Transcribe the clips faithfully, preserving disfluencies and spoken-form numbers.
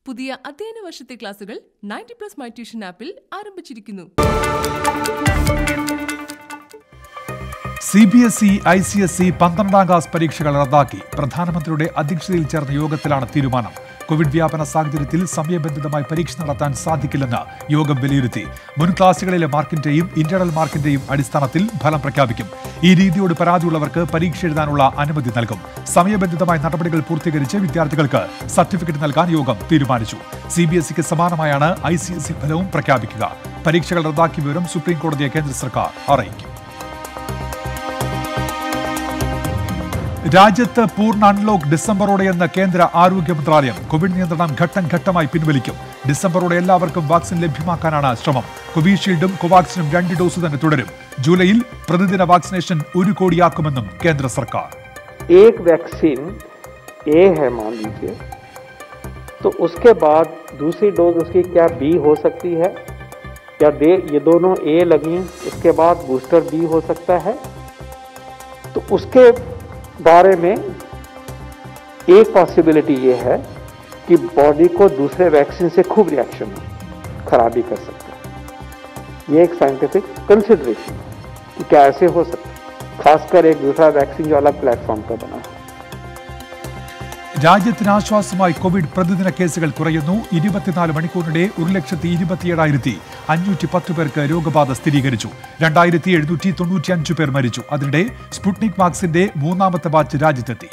പുതിയ അധ്യയന വർഷത്തെ ക്ലാസുകൾ നയൻറ്റി പ്ലസ് മൈ ട്യൂഷൻ ആപ്പിൽ ആരംഭിച്ചിരിക്കുന്നു. C B S E I C S E പന്ത്രണ്ടാം ക്ലാസ് പരീക്ഷകൾ റദ്ദാക്കി. പ്രധാനമന്ത്രിയുടെ അധ്യക്ഷതയിൽ ചേർന്ന യോഗത്തിലാണ് തീരുമാനം. കോവിഡ് വ്യാപന സാഹചര്യത്തിൽ സമയബന്ധിതമായി പരീക്ഷ നടത്താൻ സാധിക്കില്ലെന്ന് യോഗം വിലയിരുത്തി. മുൻ ക്ലാസുകളിലെ മാർക്കിന്റെയും ഇന്റേണൽ മാർക്കിന്റെയും അടിസ്ഥാനത്തിൽ ഫലം പ്രഖ്യാപിക്കും. ഈ രീതിയോട് പരാതിയുള്ളവർക്ക് പരീക്ഷ എഴുതാനുള്ള അനുമതി നൽകും. സമയബന്ധിതമായ നടപടികൾ പൂർത്തീകരിച്ച് വിദ്യാർത്ഥികൾക്ക് സർട്ടിഫിക്കറ്റ് നൽകാൻ യോഗം തീരുമാനിച്ചു. സി ബി എസ് ഇക്ക് സമാനമായാണ് ഐ സി എസ് ഇ ഫലവും പ്രഖ്യാപിക്കുക. പരീക്ഷകൾ റദ്ദാക്കിയ വിവരം സുപ്രീം കോടതിയെ കേന്ദ്ര സർക്കാർ അറിയിക്കും. രാജ്യത്ത് പൂർണ്ണ അൺലോക്ക് ഡിസംബറോടെയെന്ന് കേന്ദ്ര ആരോഗ്യ മന്ത്രാലയം. കോവിഡ് നിയന്ത്രണം ഘട്ടം ഘട്ടമായി പിൻവലിക്കും. ഡിസംബറോടെ എല്ലാവർക്കും വാക്സിൻ ലഭ്യമാക്കാനാണ് ശ്രമം. കോവിഷീൽഡും കോവാക്സിനും രണ്ട് ഡോസ് തന്നെ തുടരും. ജൂലൈയിൽ പ്രതിദിന വാക്സിനേഷൻ ഒരു കോടിയാക്കുമെന്നും കേന്ദ്ര സർക്കാർ. एक वैक्सीन ए है मान लीजिए, तो उसके बाद दूसरी डोज उसकी क्या बी हो सकती है या दे ये दोनों ए लगी उसके बाद बूस्टर बी हो सकता है. तो उसके बारे में एक पॉसिबिलिटी ये है कि बॉडी को दूसरे वैक्सीन से खूब रिएक्शन खराबी कर सकता है. ये एक साइंटिफिक कंसिडरेशन है कि क्या ऐसे हो सकता है, खासकर एक दूसरा वैक्सीन जो अलग प्लेटफॉर्म पर बना है. രാജ്യത്തിന് ആശ്വാസമായി കോവിഡ് പ്രതിദിന കേസുകൾ കുറയുന്നു. ഇരുപത്തിനാല് മണിക്കൂറിനിടെ ഒരു ലക്ഷത്തി ഇരുപത്തിയേഴായിരത്തി അഞ്ഞൂറ്റി പത്ത് പേർക്ക് രോഗബാധ സ്ഥിരീകരിച്ചു. രണ്ടായിരത്തി എഴുന്നൂറ്റി തൊണ്ണൂറ്റി അഞ്ച് പേർ മരിച്ചു. അതിനിടെ സ്പുട്നിക് വാക്സിന്റെ മൂന്നാമത്തെ ബാച്ച് രാജ്യത്തെത്തി.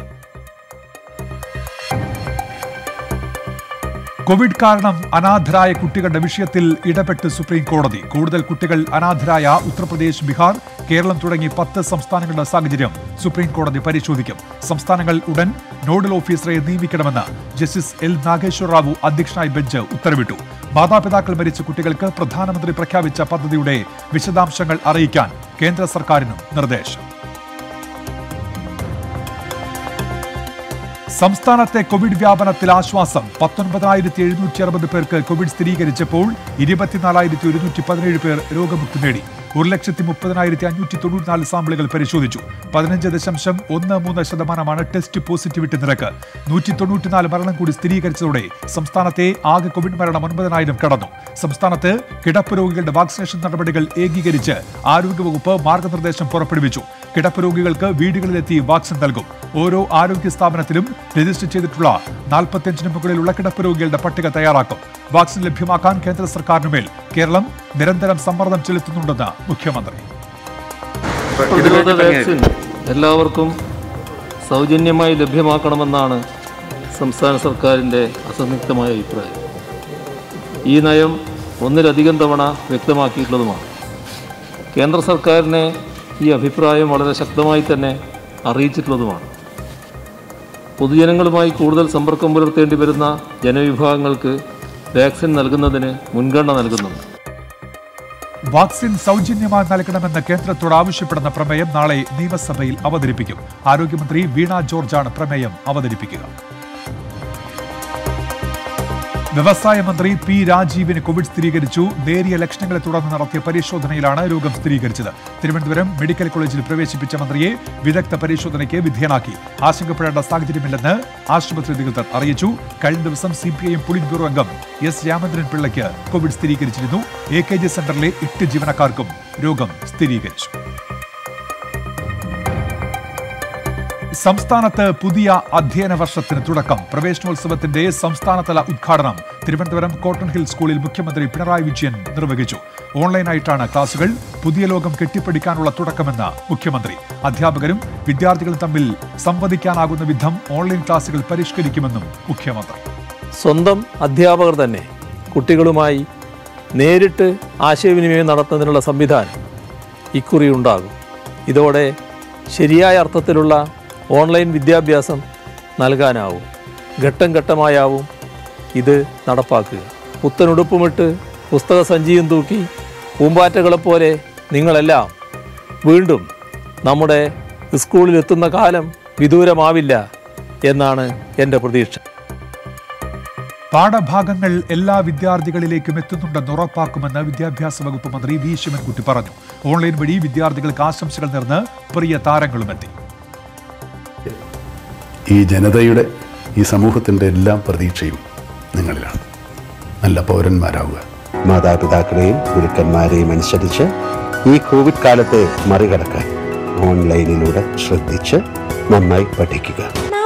കോവിഡ് കാരണം അനാഥരായ കുട്ടികളുടെ വിഷയത്തിൽ ഇടപെട്ട് സുപ്രീം കോടതി. കൂടുതൽ കുട്ടികൾ അനാഥരായ ഉത്തർപ്രദേശ്, ബീഹാർ, കേരളം തുടങ്ങി പത്ത് സംസ്ഥാനങ്ങളുടെ സാഹചര്യം സുപ്രീം കോടതി പരിശോധിക്കും. സംസ്ഥാനങ്ങൾ ഉടൻ നോഡൽ ഓഫീസറെ നിയമിക്കണമെന്ന് ജസ്റ്റിസ് എൽ നാഗേശ്വർ റാവു അധ്യക്ഷനായ ബെഞ്ച് ഉത്തരവിട്ടു. മാതാപിതാക്കൾ മരിച്ച കുട്ടികൾക്ക് പ്രധാനമന്ത്രി പ്രഖ്യാപിച്ച പദ്ധതിയുടെ വിശദാംശങ്ങൾ അറിയിക്കാൻ കേന്ദ്ര സർക്കാരിനും നിർദ്ദേശം. സംസ്ഥാനത്തെ കോവിഡ് വ്യാപനത്തിൽ ആശ്വാസം. പത്തൊൻപതിനായിരത്തി എഴുന്നൂറ്റി അറുപത് പേർക്ക് കോവിഡ് സ്ഥിരീകരിച്ചപ്പോൾ ഇരുപത്തിനാലായിരത്തി ഒരുന്നൂറ്റി പതിനേഴ് പേർ രോഗമുക്തി നേടി. ഒരു ലക്ഷത്തി മുപ്പതിനായിരത്തി അഞ്ഞൂറ്റി തൊണ്ണൂറ്റിനാല് സാമ്പിളുകൾ പരിശോധിച്ചു. പതിനഞ്ച് ദശാംശം ഒന്ന് മൂന്ന് ശതമാനമാണ് ടെസ്റ്റ് പോസിറ്റിവിറ്റി നിരക്ക്. നൂറ്റി തൊണ്ണൂറ്റിനാല് മരണം കൂടി സ്ഥിരീകരിച്ചതോടെ സംസ്ഥാനത്തെ ആകെ കോവിഡ് മരണം ഒൻപതിനായിരം കടന്നു. സംസ്ഥാനത്ത് കിടപ്പ് രോഗികളുടെ വാക്സിനേഷൻ നടപടികൾ ഏകീകരിച്ച് ആരോഗ്യവകുപ്പ് മാർഗനിർദ്ദേശം പുറപ്പെടുവിച്ചു. കിടപ്പ് രോഗികൾക്ക് വീടുകളിലെത്തി വാക്സിൻ നൽകും. ഓരോ ആരോഗ്യ സ്ഥാപനത്തിലും രജിസ്റ്റർ ചെയ്തിട്ടുള്ള നാൽപ്പത്തിയഞ്ചിന് മുകളിലുള്ള കിടപ്പ് രോഗികളുടെ പട്ടിക തയ്യാറാക്കും. വാക്സിൻ ലഭ്യമാക്കാൻ കേന്ദ്ര സർക്കാരിനുമേൽ കേരളം നിരന്തരം സമ്മർദ്ദം ചെലുത്തുന്നുണ്ടെന്ന് മുഖ്യമന്ത്രി. പ്രതിരോധ വാക്സിൻ എല്ലാവർക്കും സൗജന്യമായി ലഭ്യമാക്കണമെന്നാണ് സംസ്ഥാന സർക്കാരിൻ്റെ അസന്നിഗ്ധമായ അഭിപ്രായം. ഈ നയം ഒന്നിലധികം തവണ വ്യക്തമാക്കിയിട്ടുള്ളതുമാണ്. കേന്ദ്ര സർക്കാരിനെ ഈ അഭിപ്രായം വളരെ ശക്തമായി തന്നെ അറിയിച്ചിട്ടുള്ളതുമാണ്. പൊതുജനങ്ങളുമായി കൂടുതൽ സമ്പർക്കം പുലർത്തേണ്ടി വരുന്ന ജനവിഭാഗങ്ങൾക്ക് വാക്സിൻ നൽകുന്നതിന് മുൻഗണന നൽകുന്നുണ്ട്. വാക്സിൻ സൗജന്യമായി നൽകണമെന്ന് കേന്ദ്രത്തോട് ആവശ്യപ്പെടുന്ന പ്രമേയം നാളെ നിയമസഭയിൽ അവതരിപ്പിക്കും. ആരോഗ്യമന്ത്രി വീണ ജോർജാണ് പ്രമേയം അവതരിപ്പിക്കുക. വ്യവസായ മന്ത്രി പി രാജീവിന് കോവിഡ് സ്ഥിരീകരിച്ചു. നേരിയ ലക്ഷണങ്ങളെ തുടർന്ന് നടത്തിയ പരിശോധനയിലാണ് രോഗം സ്ഥിരീകരിച്ചത്. തിരുവനന്തപുരം മെഡിക്കൽ കോളേജിൽ പ്രവേശിപ്പിച്ച മന്ത്രിയെ വിദഗ്ധ പരിശോധനയ്ക്ക് വിധേയനാക്കി. ആശങ്കപ്പെടേണ്ട സാഹചര്യമില്ലെന്ന് ആശുപത്രി അധികൃതർ അറിയിച്ചു. കഴിഞ്ഞ ദിവസം C P I M polit bureau അംഗം എസ് രാമചന്ദ്രൻ പിള്ളയ്ക്ക് കോവിഡ് സ്ഥിരീകരിച്ചിരുന്നു. എ കെ ജി സെന്ററിലെ എട്ട് ജീവനക്കാർക്കും രോഗം സ്ഥിരീകരിച്ചു. സംസ്ഥാനത്ത് പുതിയ അധ്യയന വർഷത്തിന് തുടക്കം. പ്രവേശനോത്സവത്തിന്റെ സംസ്ഥാനതല ഉദ്ഘാടനം തിരുവനന്തപുരം കോട്ടൺ ഹിൽ സ്കൂളിൽ മുഖ്യമന്ത്രി പിണറായി വിജയൻ നിർവഹിച്ചു. ഓൺലൈനായിട്ടാണ് ക്ലാസുകൾ. പുതിയ ലോകം കെട്ടിപ്പടുക്കാനുള്ള തുടക്കമെന്ന് മുഖ്യമന്ത്രി. അധ്യാപകരും വിദ്യാർത്ഥികളും തമ്മിൽ സംവദിക്കാനാകുന്ന വിധം ഓൺലൈൻ ക്ലാസുകൾ പരിഷ്കരിക്കുമെന്നും മുഖ്യമന്ത്രി. സ്വന്തം അധ്യാപകർ തന്നെ കുട്ടികളുമായി നേരിട്ട് ആശയവിനിമയം നടത്തുന്നതിനുള്ള സംവിധാനം ഇക്കുറി ഉണ്ടാകും. ഇതോടെ ശരിയായ അർത്ഥത്തിലുള്ള ഓൺലൈൻ വിദ്യാഭ്യാസം നൽകാനാവും. ഘട്ടം ഘട്ടമായാവും ഇത് നടപ്പാക്കുക. പുത്തനുടുപ്പുമിട്ട് പുസ്തക സഞ്ചിയും തൂക്കി പൂമ്പാറ്റകളെപ്പോലെ നിങ്ങളെല്ലാം വീണ്ടും നമ്മുടെ സ്കൂളിലെത്തുന്ന കാലം വിദൂരമാവില്ല എന്നാണ് എൻ്റെ പ്രതീക്ഷ. പാഠഭാഗങ്ങൾ എല്ലാ വിദ്യാർത്ഥികളിലേക്കും എത്തുന്നുണ്ടെന്ന് ഉറപ്പാക്കുമെന്ന് വിദ്യാഭ്യാസ വകുപ്പ് മന്ത്രി വി ശിവൻകുട്ടി പറഞ്ഞു. ഓൺലൈൻ വഴി വിദ്യാർത്ഥികൾക്ക് ആശംസകൾ നേർന്ന് പ്രിയ താരങ്ങളുമെത്തി. ഈ ജനതയുടെ, ഈ സമൂഹത്തിൻ്റെ എല്ലാം പ്രതീക്ഷയും നിങ്ങളിലാണ്. നല്ല പൗരന്മാരാവുക. മാതാപിതാക്കളെയും ഗുരുക്കന്മാരെയും അനുസരിച്ച് ഈ കോവിഡ് കാലത്തെ മറികടക്കാൻ ഓൺലൈനിലൂടെ ശ്രദ്ധിച്ച് നന്നായി പഠിക്കുക.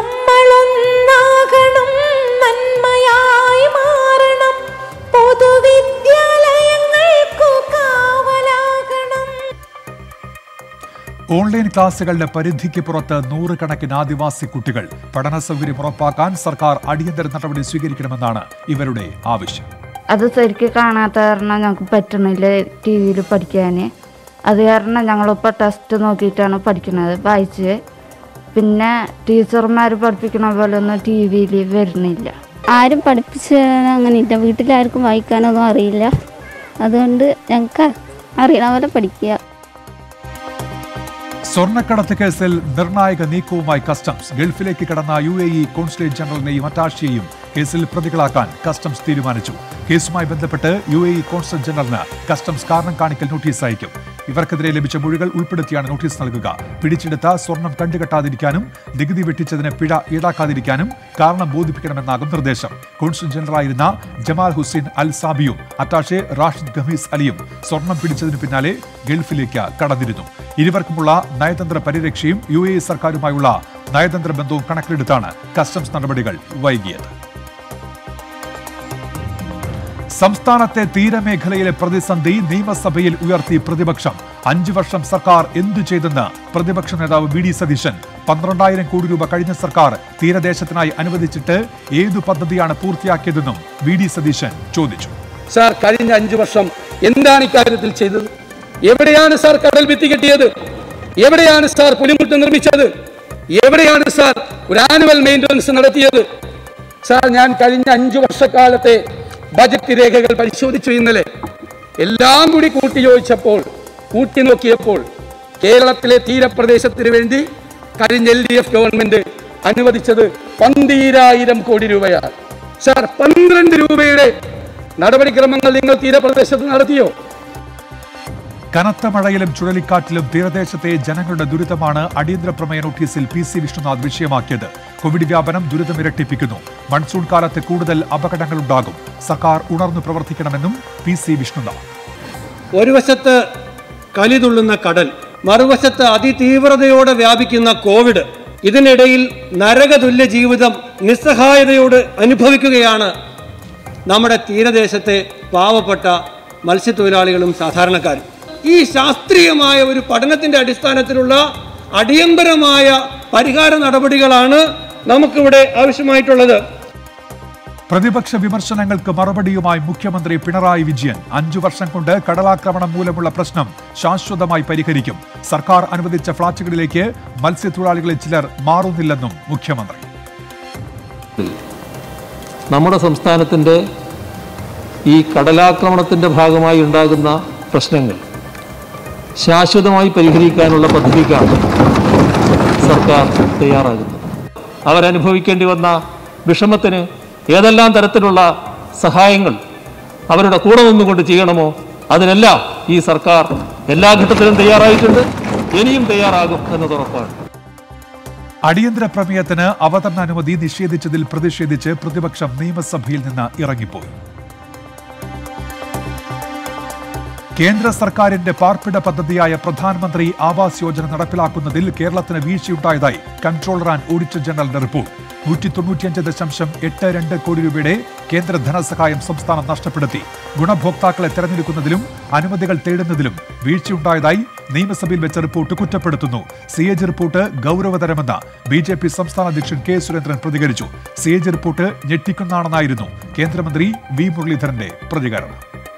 ഓൺലൈൻ ക്ലാസുകളുടെ പരിധിക്ക് പുറത്ത് നൂറുകണക്കിന് ആദിവാസി കുട്ടികൾ. പഠന സൗകര്യം ഉറപ്പാക്കാൻ സർക്കാർ അടിയന്തര നടപടി സ്വീകരിക്കണമെന്നാണ് ഇവരുടെ ആവശ്യം. അത് ശരിക്കും കാണാത്ത കാരണം ഞങ്ങൾക്ക് പറ്റണില്ല ടി വിയിൽ പഠിക്കാൻ. അത് കാരണം ഞങ്ങളിപ്പോൾ ടെസ്റ്റ് നോക്കിയിട്ടാണ് പഠിക്കുന്നത്, വായിച്ച്. പിന്നെ ടീച്ചർമാർ പഠിപ്പിക്കണ പോലെ ഒന്നും ടി വിയിൽ വരുന്നില്ല. ആരും പഠിപ്പിച്ച് അങ്ങനെയില്ല. വീട്ടിലാർക്കും വായിക്കാനൊന്നും അറിയില്ല. അതുകൊണ്ട് ഞങ്ങൾക്ക് അറിയണ പോലെ പഠിക്കുക. സ്വർണ്ണക്കടത്ത് കേസിൽ നിർണായക നീക്കവുമായി കസ്റ്റംസ്. ഗൾഫിലേക്ക് കടന്ന യു എ ഇ കോൺസുലേറ്റ് ജനറലിനെയും അറ്റാഷിയെയും കേസിൽ പ്രതികളാക്കാൻ കസ്റ്റംസ് തീരുമാനിച്ചു. കേസുമായി ബന്ധപ്പെട്ട് യു എ ഇ കോൺസുൽ ജനറലിന് കസ്റ്റംസ് കാരണം കാണിക്കൽ നോട്ടീസ് അയക്കും. ഇവർക്കെതിരെ ലഭിച്ച മൊഴികൾ ഉൾപ്പെടുത്തിയാണ് നോട്ടീസ് നൽകുക. പിടിച്ചെടുത്ത സ്വർണം കണ്ടുകെട്ടാതിരിക്കാനും നികുതി വെട്ടിച്ചതിന് പിഴ ഈടാക്കാതിരിക്കാനും കാരണം ബോധിപ്പിക്കണമെന്നാകും നിർദ്ദേശം. കോൺസുൽ ജനറലായിരുന്ന ജമാൽ ഹുസൈൻ അൽ സാബിയും അറ്റാഷെ റാഷിദ് ഖമീസ് അലിയും സ്വർണം പിടിച്ചതിന് പിന്നാലെ ഗൾഫിലേക്ക് കടന്നിരുന്നു. ഇരുവർക്കുമുള്ള നയതന്ത്ര പരിരക്ഷയും യു എ ഇ സർക്കാരുമായുള്ള നയതന്ത്ര ബന്ധവും കണക്കിലെടുത്താണ് കസ്റ്റംസ് നടപടികൾ വൈകിയത്. സംസ്ഥാനത്തെ തീരമേഖലയിലെ പ്രതിസന്ധി നിയമസഭയിൽ ഉയർത്തി പ്രതിപക്ഷം. അഞ്ചു വർഷം സർക്കാർ എന്തു ചെയ്തെന്ന് പ്രതിപക്ഷ നേതാവ് വി ഡി സതീശൻ. പന്ത്രണ്ടായിരം കോടി രൂപ കഴിഞ്ഞ സർക്കാർ തീരദേശത്തിനായി അനുവദിച്ചിട്ട് ഏതു പദ്ധതിയാണ് പൂർത്തിയാക്കിയതെന്നും വി ഡി സതീശൻ ചോദിച്ചു. സാർ, കഴിഞ്ഞ അഞ്ചു വർഷം എന്താണ് ഇക്കാര്യത്തിൽ ചെയ്തത്? എവിടെയാണ് സാർ കടൽ ഭിത്തി കെട്ടിയത്? എവിടെയാണ് സാർ പുലിമുട്ട് നിർമ്മിച്ചത്? എവിടെയാണ് സാർ ഒരു ആനുവൽ മെയിൻ്റനൻസ് നടത്തിയത്? സാർ, ഞാൻ കഴിഞ്ഞ അഞ്ചു വർഷക്കാലത്തെ ബജറ്റ് രേഖകൾ പരിശോധിച്ചു ഇന്നലെ. എല്ലാം കൂടി കൂട്ടി യോജിച്ചപ്പോൾ, കൂട്ടി നോക്കിയപ്പോൾ കേരളത്തിലെ തീരപ്രദേശത്തിന് വേണ്ടി കഴിഞ്ഞ എൽ ഡി എഫ് ഗവൺമെന്റ് അനുവദിച്ചത് പന്തീരായിരം കോടി രൂപയാണ്. സാർ, പന്ത്രണ്ട് രൂപയുടെ നടപടിക്രമങ്ങൾ നിങ്ങൾ തീരപ്രദേശത്ത് നടത്തിയോ? കനത്ത മഴയിലും ചുഴലിക്കാറ്റിലും തീരദേശത്തെ ജനങ്ങളുടെ ദുരിതമാണ് അടിയന്തര പ്രമേയ നോട്ടീസിൽ പി സി വിഷ്ണുനാഥ് വിഷയമാക്കിയത്. കോവിഡ് വ്യാപനം ദുരിതം ഇരട്ടിപ്പിക്കുന്നു. മൺസൂൺ കാലത്ത് കൂടുതൽ അപകടങ്ങളുണ്ടാകും. സർക്കാർ ഉണർന്നു പ്രവർത്തിക്കണമെന്നും പി സി വിഷ്ണുനാഥ്. ഒരു വശത്ത് കലിതുള്ളുന്ന കടൽ, മറുവശത്ത് അതിതീവ്രതയോടെ വ്യാപിക്കുന്ന കോവിഡ്. ഇതിനിടയിൽ നരകതുല്യ ജീവിതം നിസ്സഹായതയോട് അനുഭവിക്കുകയാണ് നമ്മുടെ തീരദേശത്തെ പാവപ്പെട്ട മത്സ്യത്തൊഴിലാളികളും സാധാരണക്കാരും. ഈ ശാസ്ത്രീയമായ ഒരു പഠനത്തിന്റെ അടിസ്ഥാനത്തിലുള്ള അടിയന്തരമായ പരിഹാര നടപടികളാണ് നമുക്കിവിടെ ആവശ്യമായിട്ടുള്ളത്. പ്രതിപക്ഷ വിമർശനങ്ങൾക്ക് മറുപടിയുമായി മുഖ്യമന്ത്രി പിണറായി വിജയൻ. അഞ്ചു വർഷം കൊണ്ട് കടലാക്രമണം മൂലമുള്ള പ്രശ്നം ശാശ്വതമായി പരിഹരിക്കും. സർക്കാർ അനുവദിച്ച ഫ്ളാറ്റുകളിലേക്ക് മത്സ്യത്തൊഴിലാളികളിൽ ചിലർ മാറുന്നില്ലെന്നും മുഖ്യമന്ത്രി. നമ്മുടെ സംസ്ഥാനത്തിൻ്റെ ഈ കടലാക്രമണത്തിൻ്റെ ഭാഗമായി ഉണ്ടാകുന്ന പ്രശ്നങ്ങൾ ശാശ്വതമായി പരിഹരിക്കാനുള്ള പദ്ധതിക്കാണ് സർക്കാർ തയ്യാറാകുന്നത്. അവരനുഭവിക്കേണ്ടി വന്ന വിഷമത്തിന് ഏതെല്ലാം തരത്തിലുള്ള സഹായങ്ങൾ അവരുടെ കൂടെ നിന്നുകൊണ്ട് ചെയ്യണമോ അതിനെല്ലാം ഈ സർക്കാർ എല്ലാ ഘട്ടത്തിലും തയ്യാറായിട്ടുണ്ട്, ഇനിയും തയ്യാറാകും എന്നത് ഉറപ്പാണ്. അടിയന്തര പ്രമേയത്തിന് അവതരണാനുമതി നിഷേധിച്ചതിൽ പ്രതിഷേധിച്ച് പ്രതിപക്ഷം നിയമസഭയിൽ നിന്ന് ഇറങ്ങിപ്പോയി. കേന്ദ്ര സർക്കാരിന്റെ പാർപ്പിട പദ്ധതിയായ പ്രധാനമന്ത്രി ആവാസ് യോജന നടപ്പിലാക്കുന്നതിൽ കേരളത്തിന് വീഴ്ചയുണ്ടായതായി കൺട്രോളർ ആൻഡ് ഓഡിറ്റർ ജനറലിന്റെ റിപ്പോർട്ട്. നൂറ്റി തൊണ്ണൂറ്റിയഞ്ച് ദശാംശം എട്ട് രണ്ട് കോടി രൂപയുടെ കേന്ദ്ര ധനസഹായം സംസ്ഥാനം നഷ്ടപ്പെടുത്തി. ഗുണഭോക്താക്കളെ തെരഞ്ഞെടുക്കുന്നതിലും അനുമതികൾ തേടുന്നതിലും വീഴ്ചയുണ്ടായതായി നിയമസഭയിൽ വെച്ച റിപ്പോർട്ട് കുറ്റപ്പെടുത്തുന്നു. സി എ ജി റിപ്പോർട്ട് ഗൗരവതരമെന്ന് ബി ജെ പി സംസ്ഥാന അധ്യക്ഷൻ കെ സുരേന്ദ്രൻ പ്രതികരിച്ചു. സി എ ജി റിപ്പോർട്ട് ഞെട്ടിക്കുന്നതാണെന്നായിരുന്നു കേന്ദ്രമന്ത്രി വി മുരളീധരന്റെ പ്രതികരണം.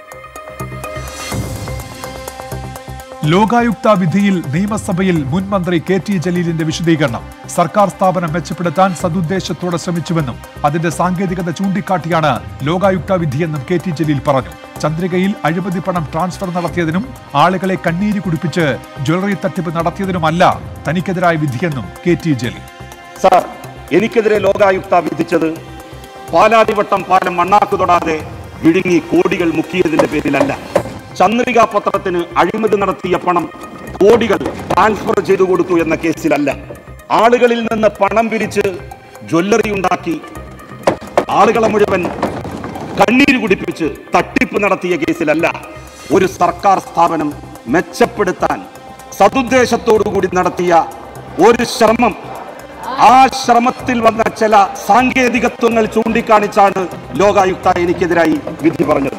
ലോകായുക്ത വിധിയിൽ നിയമസഭയിൽ മുൻ മന്ത്രി കെ ടി ജലീലിന്റെ വിശദീകരണം. സർക്കാർ സ്ഥാപനം മെച്ചപ്പെടുത്താൻ സതുദ്ദേശത്തോടെ ശ്രമിച്ചുവെന്നും അതിന്റെ സാങ്കേതികത ചൂണ്ടിക്കാട്ടിയാണ് ലോകായുക്ത വിധിയെന്നും കെ ടി ജലീൽ പറഞ്ഞു. ചന്ദ്രികയിൽ അഴിമതി പണം ട്രാൻസ്ഫർ നടത്തിയതിനും ആളുകളെ കണ്ണീര് കുടിപ്പിച്ച് ജ്വല്ലറി തട്ടിപ്പ് നടത്തിയതിനുമല്ല തനിക്കെതിരായ വിധിയെന്നും കെ ടി ജലീൽ. സാർ, എനിക്കെതിരെ ലോകായുക്ത വിധിച്ചത് പാലാരിവട്ടം പാലം മണ്ണാക്ക് തൊടാതെ വിഴുങ്ങി കോടികൾ മുക്കിയതിന്റെ പേരിലല്ല. ചന്ദ്രിക പത്രത്തിന് അഴിമതി നടത്തിയ പണം കോടികൾ ട്രാൻസ്ഫർ ചെയ്തു കൊടുത്തു എന്ന കേസിലല്ല. ആളുകളിൽ നിന്ന് പണം പിരിച്ച് ജ്വല്ലറി ഉണ്ടാക്കി ആളുകളെ മുഴുവൻ കണ്ണീര് കുടിപ്പിച്ച് തട്ടിപ്പ് നടത്തിയ കേസിലല്ല. ഒരു സർക്കാർ സ്ഥാപനം മെച്ചപ്പെടുത്താൻ സതുദ്ദേശത്തോടുകൂടി നടത്തിയ ഒരു ശ്രമം, ആ ശ്രമത്തിൽ വന്ന ചില സാങ്കേതികത്വങ്ങൾ ചൂണ്ടിക്കാണിച്ചാണ് ലോകായുക്ത എനിക്കെതിരായി വിധി പറഞ്ഞത്.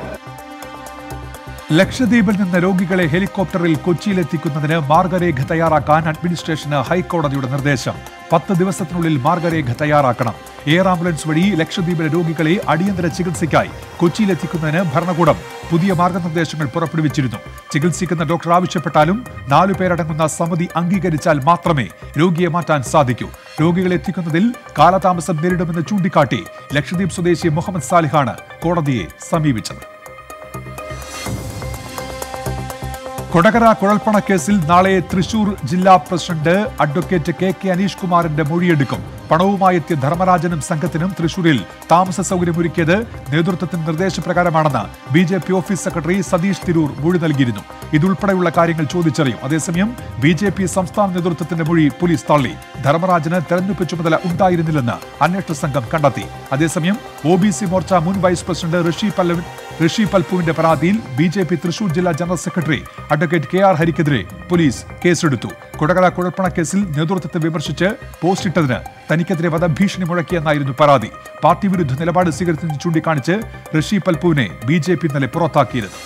ലക്ഷദ്വീപിൽ നിന്ന് രോഗികളെ ഹെലികോപ്റ്ററിൽ കൊച്ചിയിലെത്തിക്കുന്നതിന് മാർഗരേഖ തയ്യാറാക്കാൻ അഡ്മിനിസ്ട്രേഷന് ഹൈക്കോടതിയുടെ നിർദ്ദേശം. പത്ത് ദിവസത്തിനുള്ളിൽ മാർഗരേഖ തയ്യാറാക്കണം. എയർ ആംബുലൻസ് വഴി ലക്ഷദ്വീപിലെ രോഗികളെ അടിയന്തര ചികിത്സയ്ക്കായി കൊച്ചിയിലെത്തിക്കുന്നതിന് ഭരണകൂടം പുതിയ മാർഗനിർദ്ദേശങ്ങൾ പുറപ്പെടുവിച്ചിരുന്നു. ചികിത്സിക്കുന്ന ഡോക്ടർ ആവശ്യപ്പെട്ടാലും നാലു പേരടങ്ങുന്ന സമിതി അംഗീകരിച്ചാൽ മാത്രമേ രോഗിയെ മാറ്റാൻ സാധിക്കൂ. രോഗികളെ എത്തിക്കുന്നതിൽ കാലതാമസം നേരിടുമെന്ന് ചൂണ്ടിക്കാട്ടി ലക്ഷദ്വീപ് സ്വദേശി മുഹമ്മദ് സാലിഹാണ് കോടതിയെ സമീപിച്ചത്. കൊടകര കുഴൽപ്പണക്കേസിൽ നാളെ തൃശൂർ ജില്ലാ president advocate K K Aneesh കുമാറിന്റെ മൊഴിയെടുക്കും. പണവുമായി എത്തിയ ധർമ്മരാജനും സംഘത്തിനും തൃശൂരിൽ താമസ സൗകര്യമൊരുക്കിയത് നേതൃത്വത്തിന്റെ നിർദ്ദേശപ്രകാരമാണെന്ന് B J P office secretary Satheesh Tirur മൊഴി നൽകിയിരുന്നു. ഇതുൾപ്പെടെയുള്ള കാര്യങ്ങൾ ചോദിച്ചറിയും. അതേസമയം ബി ജെ പി സംസ്ഥാന നേതൃത്വത്തിന്റെ മൊഴി പോലീസ് തള്ളി. ധർമ്മരാജന് തെരഞ്ഞെടുപ്പ് ചുമതല ഉണ്ടായിരുന്നില്ലെന്ന് അന്വേഷണ സംഘം കണ്ടെത്തി. അതേസമയം ഒ ബി സി മോർച്ച മുൻ വൈസ് പ്രസിഡന്റ് ഋഷി പല്ലവി ഋഷി പൽപുവിന്റെ പരാതിയിൽ ബി ജെ പി തൃശൂർ ജില്ലാ general secretary advocate K R ഹരിക്കെതിരെ പോലീസ് കേസെടുത്തു. കൊടകര കുഴൽപ്പണക്കേസിൽ നേതൃത്വത്തെ വിമർശിച്ച് പോസ്റ്റിട്ടതിന് തനിക്കെതിരെ വധഭീഷണി മുഴക്കിയെന്നായിരുന്നു പരാതി. പാർട്ടി വിരുദ്ധ നിലപാട് സ്വീകരിച്ചെന്ന് ചൂണ്ടിക്കാണിച്ച് ഋഷി പൽപുവിനെ ബി ജെ പി ഇന്നലെ പുറത്താക്കിയിരുന്നു.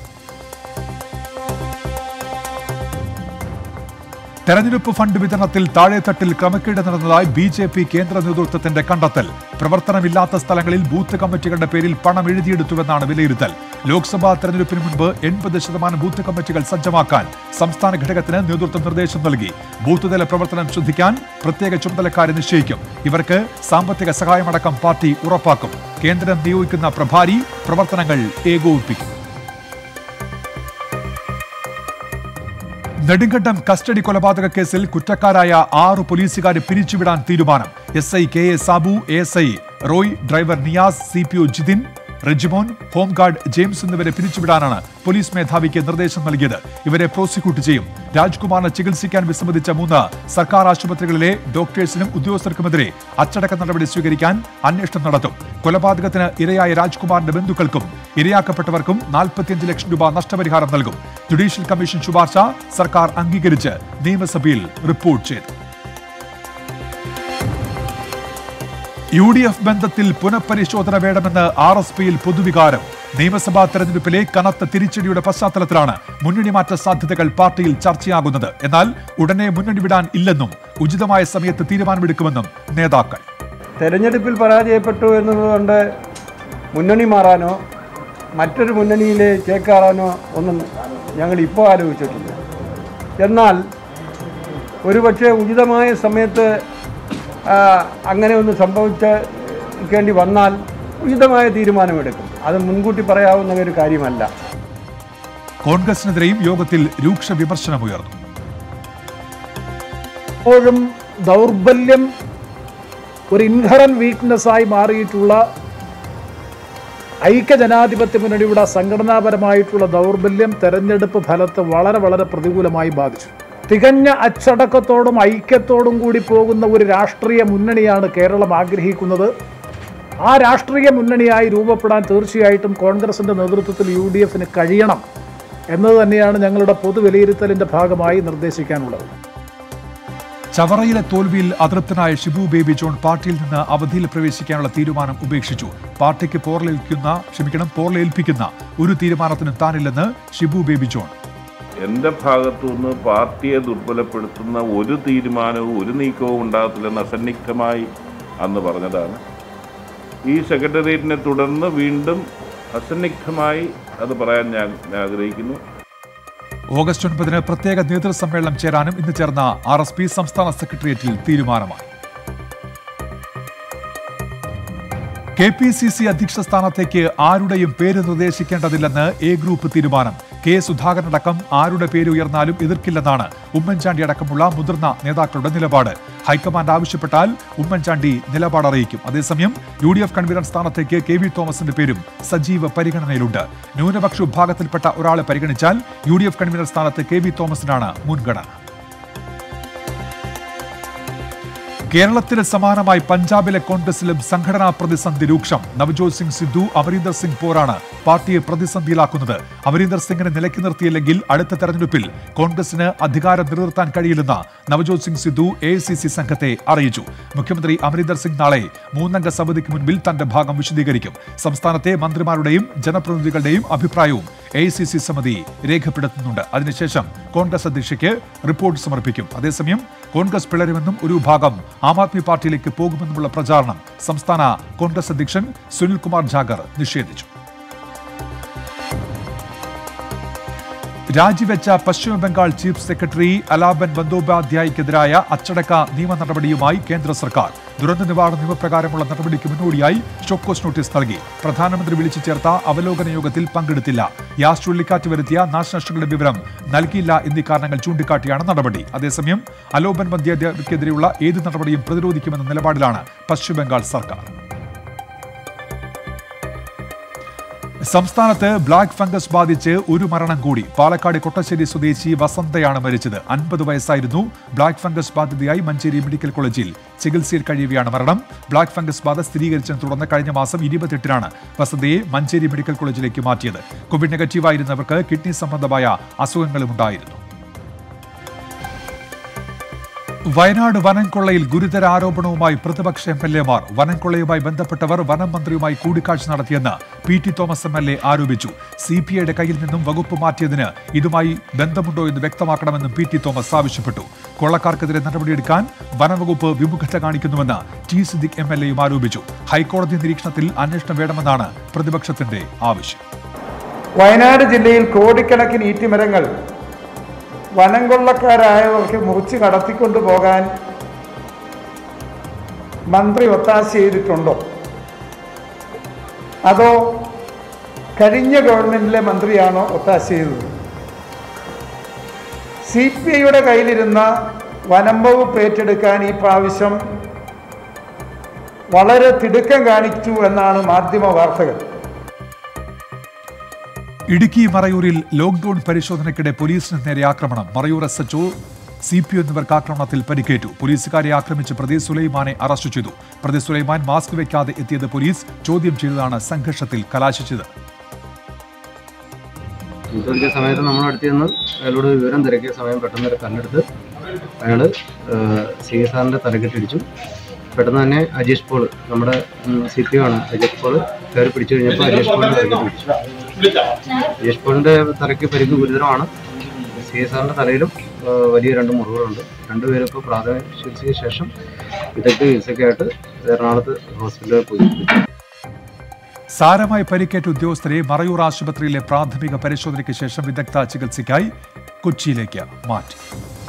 തെരഞ്ഞെടുപ്പ് ഫണ്ട് വിതരണത്തിൽ താഴെത്തട്ടിൽ ക്രമക്കേട് നടന്നതായി ബി ജെ പി കേന്ദ്ര നേതൃത്വത്തിന്റെ കണ്ടെത്തൽ. പ്രവർത്തനമില്ലാത്ത സ്ഥലങ്ങളിൽ ബൂത്ത് കമ്മിറ്റികളുടെ പേരിൽ പണം എഴുതിയെടുത്തുവെന്നാണ് വിലയിരുത്തൽ. ലോക്സഭാ തെരഞ്ഞെടുപ്പിന് മുൻപ് എൺപത് ശതമാനം ബൂത്ത് കമ്മിറ്റികൾ സജ്ജമാക്കാൻ സംസ്ഥാന ഘടകത്തിന് നേതൃത്വം നിർദ്ദേശം നൽകി. ബൂത്ത് തല പ്രവർത്തനം ശ്രദ്ധിക്കാൻ പ്രത്യേക ചുമതലക്കാരെ നിശ്ചയിക്കും. ഇവർക്ക് സാമ്പത്തിക സഹായമടക്കം പാർട്ടി ഉറപ്പാക്കും. കേന്ദ്രം നിയോഗിക്കുന്ന പ്രഭാരി പ്രവർത്തനങ്ങൾ ഏകോപിപ്പിക്കും. നെടുങ്കണ്ടം കസ്റ്റഡി കൊലപാതക കേസിൽ കുറ്റക്കാരായ ആറ് പോലീസുകാരെ പിരിച്ചുവിടാൻ തീരുമാനം. S I K A Sabu, A S I Roy, driver Niyas, C P O Jithin, Rejimon, home guard James എന്നിവരെ പിരിച്ചുവിടാനാണ് പോലീസ് മേധാവിക്ക് നിർദ്ദേശം നൽകിയത്. ഇവരെ പ്രോസിക്യൂട്ട് ചെയ്യും. രാജ്കുമാറിനെ ചികിത്സിക്കാൻ വിസമ്മതിച്ച മൂന്ന് സർക്കാർ ആശുപത്രികളിലെ ഡോക്ടേഴ്സിനും ഉദ്യോഗസ്ഥർക്കുമെതിരെ അച്ചടക്ക നടപടി സ്വീകരിക്കാൻ അന്വേഷണം നടത്തും. കൊലപാതകത്തിന് ഇരയായ രാജ്കുമാറിന്റെ ബന്ധുക്കൾക്കും ഇരയാക്കപ്പെട്ടവർക്കും നാൽപ്പത്തിയഞ്ച് ലക്ഷം രൂപ നഷ്ടപരിഹാരം നൽകും. ജുഡീഷ്യൽ കമ്മീഷൻ ശുപാർശ സർക്കാർ അംഗീകരിച്ച് നിയമസഭയിൽ റിപ്പോർട്ട് ചെയ്തു. യു ഡി എഫ് ബന്ധത്തിൽ പുനഃപരിശോധന വേണമെന്ന് ആർ എസ് പിയിൽ പൊതുവികാരം. നിയമസഭാ തെരഞ്ഞെടുപ്പിലെ കനത്ത തിരിച്ചടിയുടെ പശ്ചാത്തലത്തിലാണ് മുന്നണി മാറ്റ സാധ്യതകൾ പാർട്ടിയിൽ ചർച്ചയാകുന്നത്. എന്നാൽ ഉടനെ മുന്നണി വിടാൻ ഇല്ലെന്നും ഉചിതമായ സമയത്ത് തീരുമാനമെടുക്കുമെന്നും നേതാക്കൾ. തെരഞ്ഞെടുപ്പിൽ പരാജയപ്പെട്ടു എന്നതുകൊണ്ട് മുന്നണി മാറാനോ മറ്റൊരു മുന്നണിയിൽ ചേക്കാറാനോ ഒന്നും ഞങ്ങൾ ഇപ്പോൾ ആലോചിച്ചിട്ടില്ല. എന്നാൽ ഒരുപക്ഷെ ഉചിതമായ സമയത്ത് അങ്ങനെ ഒന്ന് സംഭവിക്കേണ്ടി വന്നാൽ ഉചിതമായ തീരുമാനമെടുക്കും. അത് മുൻകൂട്ടി പറയാവുന്ന ഒരു കാര്യമല്ല. കോൺഗ്രസിനെതിരെയും യോഗത്തിൽ രൂക്ഷ വിമർശനമുയർന്നു. ഇപ്പോഴും ദൗർബല്യം ഒരു ഇൻഹറൻ വീക്ക്നെസ്സായി മാറിയിട്ടുള്ള ഐക്യജനാധിപത്യ മുന്നണിയുടെ സംഘടനാപരമായിട്ടുള്ള ദൗർബല്യം തെരഞ്ഞെടുപ്പ് ഫലത്തെ വളരെ വളരെ പ്രതികൂലമായി ബാധിച്ചു. തികഞ്ഞ അച്ചടക്കത്തോടും ഐക്യത്തോടും കൂടി പോകുന്ന ഒരു രാഷ്ട്രീയ മുന്നണിയാണ് കേരളം ആഗ്രഹിക്കുന്നത്. ആ രാഷ്ട്രീയ മുന്നണിയായി രൂപപ്പെടാൻ തീർച്ചയായിട്ടും കോൺഗ്രസിൻ്റെ നേതൃത്വത്തിൽ യു ഡി എഫിന് കഴിയണം എന്നത് തന്നെയാണ് ഞങ്ങളുടെ പൊതുവിലയിരുത്തലിൻ്റെ ഭാഗമായി നിർദ്ദേശിക്കാനുള്ളത്. ചവറയിലെ തോൽവിയിൽ അതൃപ്തനായ ഷിബു ബേബി ജോൺ പാർട്ടിയിൽ നിന്ന് അവധിയിൽ പ്രവേശിക്കാനുള്ള തീരുമാനം ഉപേക്ഷിച്ചു. പാർട്ടിക്ക് പോറലേൽക്കുന്ന ക്ഷമിക്കണം പോറലേൽപ്പിക്കുന്ന ഒരു തീരുമാനത്തിനും താനില്ലെന്ന് ഷിബു ബേബി ജോൺ. എൻ്റെ ഭാഗത്തുനിന്ന് പാർട്ടിയെ ദുർബലപ്പെടുത്തുന്ന ഒരു തീരുമാനവും ഒരു നീക്കവും ഉണ്ടാകത്തില്ലെന്ന് അസന്നിഗ്ധമായി അന്ന് പറഞ്ഞതാണ്. ഈ സെക്രട്ടേറിയറ്റിനെ തുടർന്ന് വീണ്ടും അസന്നിഗ്ധമായി അത് പറയാൻ ഞാൻ ആഗ്രഹിക്കുന്നു. ഓഗസ്റ്റ് ഒൻപതിന് പ്രത്യേക നേതൃസമ്മേളനം ചേരാനും ഇന്ന് ചേർന്ന ആർ എസ് പി സംസ്ഥാന സെക്രട്ടേറിയറ്റിൽ തീരുമാനമായി. കെ പി സി സി അധ്യക്ഷ സ്ഥാനത്തേക്ക് ആരുടെയും പേര് നിർദ്ദേശിക്കേണ്ടതില്ലെന്ന് എ ഗ്രൂപ്പ് തീരുമാനം. കെ സുധാകരനടക്കം ആരുടെ പേര് ഉയർന്നാലും എതിർക്കില്ലെന്നാണ് ഉമ്മൻചാണ്ടി അടക്കമുള്ള മുതിർന്ന നേതാക്കളുടെ നിലപാട്. ഹൈക്കമാൻഡ് ആവശ്യപ്പെട്ടാൽ ഉമ്മൻചാണ്ടി നിലപാട് അറിയിക്കും. അതേസമയം യു ഡി എഫ് കൺവീനർ സ്ഥാനത്തേക്ക് കെ വി തോമസിന്റെ പേരും സജീവ പരിഗണനയിലുണ്ട്. ന്യൂനപക്ഷ വിഭാഗത്തിൽപ്പെട്ട ഒരാളെ പരിഗണിച്ചാൽ യു ഡി എഫ് കൺവീനർ സ്ഥാനത്ത് കെ വി തോമസിനാണ് മുൻഗണന. കേരളത്തിന് സമാനമായി പഞ്ചാബിലെ കോൺഗ്രസിലും സംഘടനാ പ്രതിസന്ധി രൂക്ഷം. നവജോത് സിംഗ് സിദ്ധു അമരീന്ദർ സിംഗ് പോരാണ് പാർട്ടിയെ പ്രതിസന്ധിയിലാക്കുന്നത്. അമരീന്ദർ സിംഗിനെ നിലയ്ക്ക് നിർത്തിയില്ലെങ്കിൽ അടുത്ത തെരഞ്ഞെടുപ്പിൽ കോൺഗ്രസിന് അധികാരം നിലനിർത്താൻ കഴിയില്ലെന്ന് Navjot Singh Sidhu A I C C സംഘത്തെ അറിയിച്ചു. മുഖ്യമന്ത്രി അമരീന്ദർ സിംഗ് നാളെ മൂന്നംഗ സമിതിക്ക് മുൻപിൽ തന്റെ ഭാഗം വിശദീകരിക്കും. സംസ്ഥാനത്തെ മന്ത്രിമാരുടെയും ജനപ്രതിനിധികളുടെയും അഭിപ്രായവും എ ഐ സി സി സമിതി രേഖപ്പെടുത്തുന്നുണ്ട്. അതിനുശേഷം കോൺഗ്രസ് അധ്യക്ഷയ്ക്ക് റിപ്പോർട്ട് സമർപ്പിക്കും. അതേസമയം കോൺഗ്രസ് പിളരുമെന്നും ഒരു ഭാഗം ആം ആദ്മി പാർട്ടിയിലേക്ക് പോകുമെന്നുമുള്ള പ്രചാരണം സംസ്ഥാന കോൺഗ്രസ് അധ്യക്ഷൻ സുനിൽകുമാർ ജാഗർ നിഷേധിച്ചു. രാജിവെച്ച പശ്ചിമബംഗാൾ ചീഫ് സെക്രട്ടറി അലാബൻ ബന്ദോപാധ്യായക്കെതിരായ അച്ചടക്ക നിയമ നടപടിയുമായി കേന്ദ്ര സർക്കാർ. ദുരന്ത നിവാരണ നിയമപ്രകാരമുള്ള നടപടിക്ക് മുന്നോടിയായി ഷോക്കോസ് നോട്ടീസ് നൽകി. പ്രധാനമന്ത്രി വിളിച്ചു ചേർത്ത അവലോകന യോഗത്തിൽ പങ്കെടുത്തില്ല. യാസ് ചുഴലിക്കാറ്റ് വരുത്തിയ നാശനഷ്ടങ്ങളുടെ വിവരം നൽകിയില്ല എന്നീ കാരണങ്ങൾ ചൂണ്ടിക്കാട്ടിയാണ് നടപടി. അതേസമയം അലോബൻ ബന്ദോപാധ്യായക്കെതിരെയുള്ള ഏത് നടപടിയും പ്രതിരോധിക്കുമെന്ന നിലപാടിലാണ് പശ്ചിമബംഗാൾ സർക്കാർ. സംസ്ഥാനത്ത് ബ്ലാക്ക് ഫംഗസ് ബാധിച്ച് ഒരു മരണം കൂടി. പാലക്കാട് കൊട്ടശ്ശേരി സ്വദേശി വസന്തയാണ് മരിച്ചത്. അൻപത് വയസ്സായിരുന്നു. ബ്ലാക്ക് ഫംഗസ് ബാധിതയായി മഞ്ചേരി മെഡിക്കൽ കോളേജിൽ ചികിത്സയിൽ കഴിയുകയാണ് മരണം. ബ്ലാക്ക് ഫംഗസ് ബാധ സ്ഥിരീകരിച്ചതിനെ തുടർന്ന് കഴിഞ്ഞ മാസം ഇരുപത്തെട്ടിനാണ് വസന്തയെ മഞ്ചേരി മെഡിക്കൽ കോളേജിലേക്ക് മാറ്റിയത്. കോവിഡ് നെഗറ്റീവായിരുന്നവർക്ക് കിഡ്നി സംബന്ധമായ അസുഖങ്ങളും ഉണ്ടായിരുന്നു. വയനാട് വനംകൊള്ളയിൽ ഗുരുതര ആരോപണവുമായി പ്രതിപക്ഷ എം എൽ എമാർ. വനംകൊള്ളയുമായി ബന്ധപ്പെട്ടവർ വനം മന്ത്രിയുമായി കൂടിക്കാഴ്ച നടത്തിയെന്ന് P T Thomas M L A ആരോപിച്ചു. സി പി ഐയുടെ കയ്യിൽ നിന്നും വകുപ്പ് മാറ്റിയതിന് ഇതുമായി ബന്ധമുണ്ടോ എന്ന് വ്യക്തമാക്കണമെന്നും പി ടി തോമസ് ആവശ്യപ്പെട്ടു. കൊള്ളക്കാർക്കെതിരെ നടപടിയെടുക്കാൻ വനംവകുപ്പ് വിമുഖത കാണിക്കുന്നുവെന്ന് ടി സിദ്ദിഖ് എം എൽ എയും ആരോപിച്ചു. ഹൈക്കോടതി നിരീക്ഷണത്തിൽ അന്വേഷണം വേണമെന്നാണ് പ്രതിപക്ഷത്തിന്റെ ആവശ്യം. വയനാട് ജില്ലയിൽ കോടിക്കണക്കിന് ഈറ്റിമരങ്ങൾ വനം കൊള്ളക്കാരായവർക്ക് മുറിച്ച് കടത്തിക്കൊണ്ടു പോകാൻ മന്ത്രി ഒത്താശ ചെയ്തിട്ടുണ്ടോ, അതോ കഴിഞ്ഞ ഗവൺമെന്റിലെ മന്ത്രിയാണോ ഒത്താശ ചെയ്തത്? സി പി ഐയുടെ കയ്യിലിരുന്ന വനം വകുപ്പ് ഏറ്റെടുക്കാൻ ഈ പ്രാവശ്യം വളരെ തിടുക്കം കാണിച്ചു എന്നാണ് മാധ്യമ വാർത്തകൾ. ഇടുക്കി മറയൂരിൽ ലോക്ഡൌൺ പരിശോധനയ്ക്കിടെ പോലീസിന് നേരെ ആക്രമണം. Marayur S H O C P എന്നിവർക്ക് ആക്രമണത്തിൽ പരിക്കേറ്റു. പോലീസുകാരെ ആക്രമിച്ച് പ്രതി സുലൈമാനെ അറസ്റ്റ് ചെയ്തു. പ്രതി സുലൈമാൻ മാസ്ക് വെക്കാതെ എത്തിയത് പോലീസ് ചോദ്യം ചെയ്തതാണ് സംഘർഷത്തിൽ കലാശിച്ചത്. സമയത്ത് നമ്മൾ അടുത്ത് നിന്ന് അയാളോട് വിവരം തിരക്കിയ സമയം പെട്ടെന്ന് ഒരു കല്ലെടുത്ത് അയാൾ സി എസ് ആറിൻ്റെ തലക്കെട്ടിടിച്ചു. പെട്ടെന്ന് തന്നെ അജീഷ് പോൾ, നമ്മുടെ സി പി ആണ് അജീഷ് പോൾ, കയറി പിടിച്ചു കഴിഞ്ഞപ്പോൾ അജീഷ് പോളിൻ്റെ തലക്കെട്ട് പിടിച്ചു. അജീഷ് പോളിൻ്റെ തലയ്ക്ക് പരിക്ക് ഗുരുതരമാണ്. സി എസ് ആറിൻ്റെ തലയിലും വലിയ രണ്ട് മുറിവുകളുണ്ട്. രണ്ടുപേരും ഇപ്പോൾ പ്രാഥമിക ചികിത്സയ്ക്ക് ശേഷം വിദഗ്ധ ചികിത്സയ്ക്കായിട്ട് എറണാകുളത്ത് ഹോസ്പിറ്റലിൽ പോയി. സാരമായി പരിക്കേറ്റ ഉദ്യോഗസ്ഥരെ മറയൂർ ആശുപത്രിയിലെ പ്രാഥമിക പരിശോധനയ്ക്ക് ശേഷം വിദഗ്ധ ചികിത്സയ്ക്കായി കൊച്ചിയിലേക്ക് മാറ്റി.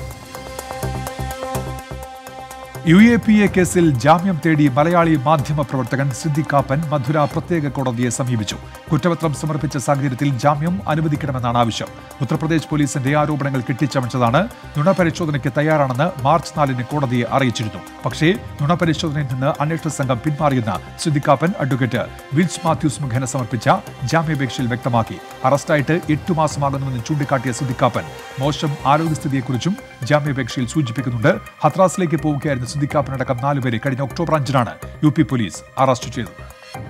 യു എ പി എ കേസിൽ ജാമ്യം തേടി മലയാളി മാധ്യമ പ്രവർത്തകൻ സിദ്ദിഖ് കാപ്പൻ മധുര പ്രത്യേക കോടതിയെ സമീപിച്ചു. കുറ്റപത്രം സമർപ്പിച്ച സാഹചര്യത്തിൽ ജാമ്യം അനുവദിക്കണമെന്നാണ് ആവശ്യം. ഉത്തർപ്രദേശ് പോലീസിന്റെ ആരോപണങ്ങൾ കെട്ടിച്ചമച്ചതാണ്. നുണപരിശോധനയ്ക്ക് തയ്യാറാണെന്ന് മാർച്ച് നാലിന് കോടതിയെ അറിയിച്ചിരുന്നു. പക്ഷേ നുണപരിശോധനയിൽ നിന്ന് അന്വേഷണ സംഘം പിന്മാറിയെന്ന് Siddique Kappan advocate Wills Mathews മുഖേന സമർപ്പിച്ച ജാമ്യാപേക്ഷയിൽ വ്യക്തമാക്കി. അറസ്റ്റായിട്ട് എട്ടു മാസമാകുന്നുവെന്ന് ചൂണ്ടിക്കാട്ടിയ സിദ്ദിഖ് കാപ്പൻ മോശം ആരോഗ്യസ്ഥിതിയെക്കുറിച്ചും ജാമ്യാപേക്ഷയിൽ സൂചിപ്പിക്കുന്നുണ്ട്. ഹത്രാസിലേക്ക് പോവുകയായിരുന്നു സിദ്ദിഖ് കാപ്പനടക്കം നാലുപേരെ കഴിഞ്ഞ ഒക്ടോബർ അഞ്ചിനാണ് യു പി പോലീസ് അറസ്റ്റ് ചെയ്തത്.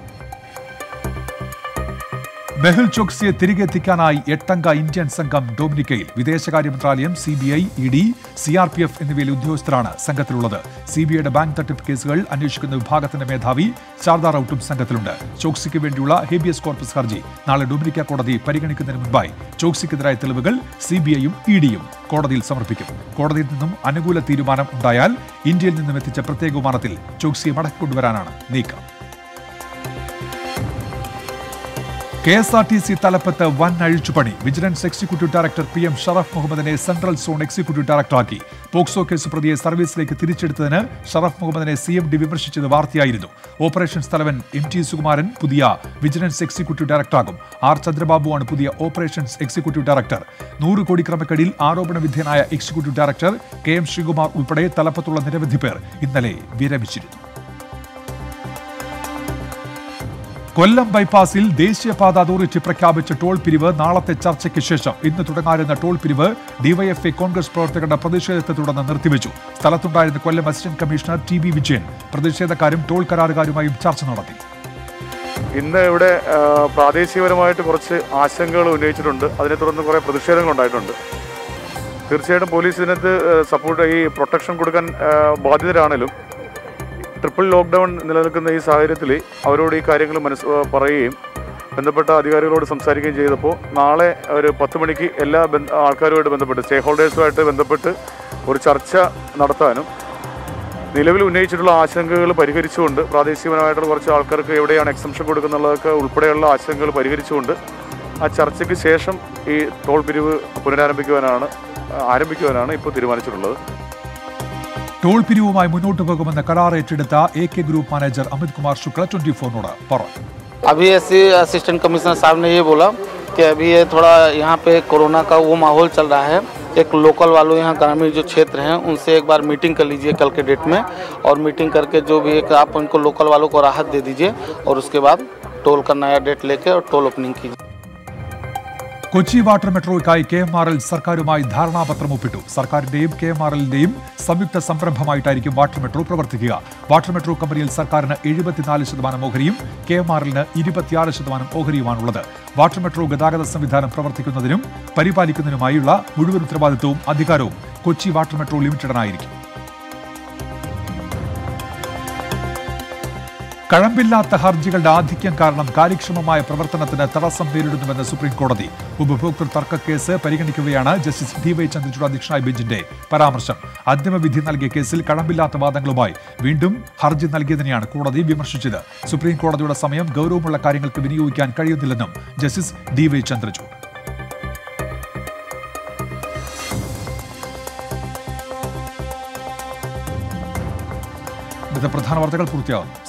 മെഹുൽ ചോക്സിയെ തിരികെ എത്തിക്കാനായി എട്ടംഗ ഇന്ത്യൻ സംഘം ഡൊമിനിക്കയിൽ. വിദേശകാര്യ മന്ത്രാലയം, C B I, E D, C R P F എന്നിവയിലെ ഉദ്യോഗസ്ഥരാണ് സംഘത്തിലുള്ളത്. സി ബി ഐയുടെ ബാങ്ക് തട്ടിപ്പ് കേസുകൾ അന്വേഷിക്കുന്ന വിഭാഗത്തിന്റെ മേധാവി ശാരദാ റൌട്ടും സംഘത്തിലുണ്ട്. ചോക്സിക്ക് വേണ്ടിയുള്ള ഹേബിയസ് കോർപ്പസ് ഹർജി നാളെ ഡൊമിനിക്ക കോടതി പരിഗണിക്കുന്നതിന് മുൻപായി ചോക്സിക്കെതിരായ തെളിവുകൾ സി ബി ഐയും ഇ ഡിയും കോടതിയിൽ സമർപ്പിക്കും. കോടതിയിൽ നിന്നും അനുകൂല തീരുമാനം ഉണ്ടായാൽ ഇന്ത്യയിൽ നിന്നും എത്തിച്ച പ്രത്യേക വിമാനത്തിൽ ചോക്സിയെ മടക്കിക്കൊണ്ടുവരാനാണ് നീക്കം. K S R T C തലപ്പത്ത് വൻ അഴിച്ചുപണി. Vigilance executive director P M Sharaf മുഹമ്മദിനെ സെൻട്രൽ സോൺ എക്സിക്യൂട്ടീവ് ഡയറക്ടറാക്കി. പോക്സോ കേസ് പ്രതിയെ സർവീസിലേക്ക് തിരിച്ചെടുത്തതിന് ഷറഫ് മുഹമ്മദിനെ സി എം ഡി വിമർശിച്ചത് വാർത്തയായിരുന്നു. ഓപ്പറേഷൻസ് തലവൻ എം ടി സുകുമാരൻ പുതിയ വിജിലൻസ് എക്സിക്യൂട്ടീവ് ഡയറക്ടറാകും. ആർ ചന്ദ്രബാബുവാണ് പുതിയ ഓപ്പറേഷൻസ് എക്സിക്യൂട്ടീവ് ഡയറക്ടർ. നൂറ് കോടി ക്രമക്കേടിൽ ആരോപണ വിധേയനായ executive director K M Sreekumar ഉൾപ്പെടെ തലപ്പത്തുള്ള നിരവധി പേർ ഇന്നലെ വിരമിച്ചിരുന്നു. കൊല്ലം ബൈപ്പാസിൽ ദേശീയപാത അതോറിറ്റി പ്രഖ്യാപിച്ച ടോൾ പിരിവ് നാളത്തെ ചർച്ചയ്ക്ക് ശേഷം ഇന്ന് തുടങ്ങാനിരുന്ന ടോൾ പിരിവ് ഡിവൈഎഫ്ഐ കോൺഗ്രസ് പ്രവർത്തകരുടെ പ്രതിഷേധത്തെ തുടർന്ന് നിർത്തിവെച്ചു. സ്ഥലത്തുണ്ടായിരുന്ന Kollam assistant commissioner T B Vijayan പ്രതിഷേധക്കാരും ടോൾ കരാറുകാരുമായും ചർച്ച നടത്തി. ഇന്ന് ഇവിടെ പ്രാദേശികപരമായിട്ട് കുറച്ച് ആശങ്കകൾ ഉന്നയിച്ചിട്ടുണ്ട്. അതിനെ തുടർന്ന് കുറേ പ്രതിഷേധങ്ങൾ ഉണ്ടായിട്ടുണ്ട്. തീർച്ചയായിട്ടും പോലീസ് ഇതിനകത്ത് സപ്പോർട്ട് ഈ പ്രൊട്ടക്ഷൻ കൊടുക്കാൻ ബാധ്യതരാണെങ്കിലും ട്രിപ്പിൾ ലോക്ക്ഡൗൺ നിലനിൽക്കുന്ന ഈ സാഹചര്യത്തിൽ അവരോട് ഈ കാര്യങ്ങൾ മനസ്സ് പറയുകയും ബന്ധപ്പെട്ട അധികാരികളോട് സംസാരിക്കുകയും ചെയ്തപ്പോൾ നാളെ ഒരു പത്ത് മണിക്ക് എല്ലാ ആൾക്കാരുമായിട്ട് ബന്ധപ്പെട്ട് സ്റ്റേക്ക് ഹോൾഡേഴ്സുമായിട്ട് ബന്ധപ്പെട്ട് ഒരു ചർച്ച നടത്താനും നിലവിൽ ഉന്നയിച്ചിട്ടുള്ള ആശങ്കകൾ പരിഹരിച്ചുകൊണ്ട് പ്രാദേശികപരമായിട്ടുള്ള കുറച്ച് ആൾക്കാർക്ക് എവിടെയാണ് എക്സംഷൻ കൊടുക്കുന്നുള്ളതൊക്കെ ഉൾപ്പെടെയുള്ള ആശങ്കകൾ പരിഹരിച്ചുകൊണ്ട് ആ ചർച്ചയ്ക്ക് ശേഷം ഈ ടോൾ പിരിവ് പുനരാരംഭിക്കുവാനാണ് ആരംഭിക്കുവാനാണ് ഇപ്പോൾ തീരുമാനിച്ചിട്ടുള്ളത്. ടോൾ പിരിവുമായി മുന്നോട്ട് പോകുമെന്ന് കരാർ ഏറ്റെടുത്ത A K group manager Amit Kumar Shukla twenty four നോട് പറഞ്ഞു. अभी ऐसे असिस्टेंट कमिश्नर साहब ने ये बोला कि अभी ये थोड़ा यहाँ पे कोरोना का वो माहौल चल रहा है, एक लोकल वालों यहाँ ग्रामीण जो क्षेत्र हैं उनसे एक बार मीटिंग कर लीजिए कल के डेट में, और मीटिंग करके जो भी एक आप उनको लोकल वालों को राहत दे दीजिए और उसके बाद टोल का नया डेट लेके और टोल ओपनिंग कीजिए. കൊച്ചി വാട്ടർ മെട്രോയ്ക്കായി കെ എം ആർ എൽ സർക്കാരുമായി ധാരണാപത്രം ഒപ്പിട്ടു. സർക്കാരിന്റെയും കെ എം ആർ എല്ലിന്റെയും സംയുക്ത സംരംഭമായിട്ടായിരിക്കും വാട്ടർ മെട്രോ പ്രവർത്തിക്കുക. വാട്ടർ മെട്രോ കമ്പനിയിൽ സർക്കാരിന് എഴുപത്തിനാല് ശതമാനം ഓഹരിയും കെ എം ആർ എല്ലിന് ഇരുപത്തിയാറ് ശതമാനം ഓഹരിയുമാണുള്ളത്. വാട്ടർ മെട്രോ ഗതാഗത സംവിധാനം പ്രവർത്തിക്കുന്നതിനും പരിപാലിക്കുന്നതിനുമായുള്ള മുഴുവൻ ഉത്തരവാദിത്വവും അധികാരവും കൊച്ചി വാട്ടർ മെട്രോ ലിമിറ്റഡിനായിരിക്കും. കഴമ്പില്ലാത്ത ഹർജികളുടെ ആധിക്യം കാരണം കാര്യക്ഷമമായ പ്രവർത്തനത്തിന് തടസ്സം നേരിടുന്നുവെന്ന് സുപ്രീം കോടതി. ഉപഭോക്തൃ തർക്ക കേസ് പരിഗണിക്കുകയാണ് ജസ്റ്റിസ് ഡി വൈ ചന്ദ്രചൂഡ് അധ്യക്ഷനായ ബെഞ്ചിന്റെ പരാമർശം. അന്തിമവിധി നൽകിയ കേസിൽ കഴമ്പില്ലാത്ത വാദങ്ങളുമായി വീണ്ടും ഹർജി നൽകിയതിനെയാണ് കോടതി വിമർശിച്ചത്. സുപ്രീം കോടതിയുടെ സമയം ഗൗരവമുള്ള കാര്യങ്ങൾക്ക് വിനിയോഗിക്കാൻ കഴിയുന്നില്ലെന്നും ജസ്റ്റിസ് ഡി വൈ ചന്ദ്രചൂഡ്. പ്രധാന വാർത്തകൾ പൂർത്തിയാകുന്നു.